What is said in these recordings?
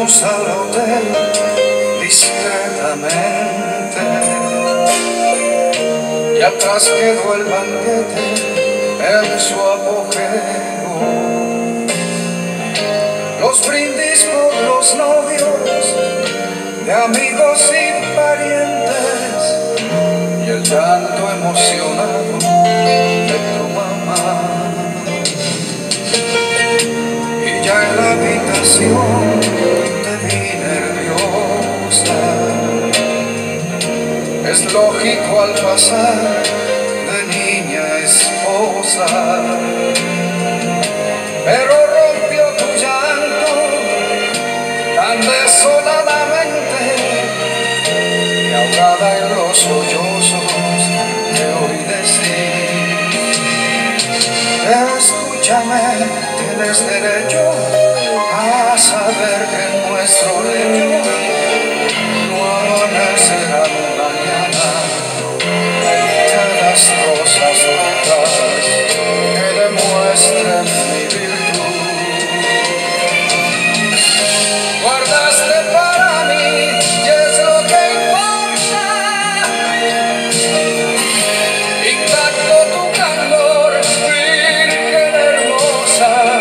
Fuimos al hotel discretamente y atrás quedó el banquete en su apogeo. Los brindis por los novios de amigos y parientes y el llanto emocionado de tu mamá. Y ya en la habitación te vi nerviosa. Es lógico al pasar de niña a esposa, pero rompió tu llanto tan desoladamente y ahogada en los sollozos te oí decir: escúchame, tienes derecho a saber que en nuestro lecho no amanecerá mañana. Hay las cosas rojas que demuestren mi virtud. Guardaste para mí y es lo que importa. Intacto tu candor, virgen hermosa.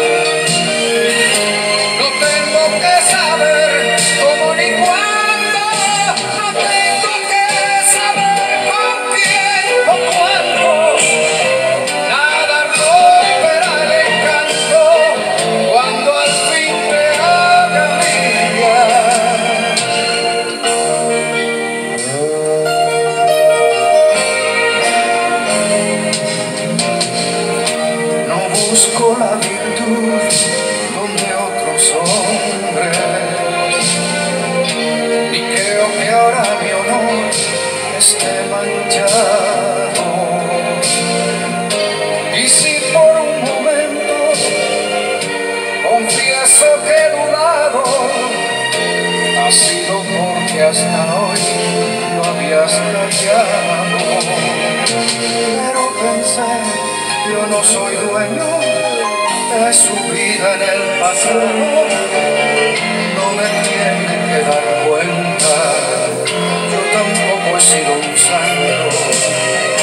No tengo que saber cómo ni cuándo, no tengo que saber con quién o cuándo. Nada romperá el encanto cuando al fin te haga mía. No busco la virtud donde otros hombres, ni creo que ahora mi honor esté manchado. Y si por un momento confieso que he dudado, ha sido porque hasta hoy lo habías callado. Pero pensé, yo no soy dueño de su vida en el pasado, no me tiene que dar cuenta, yo tampoco he sido un santo.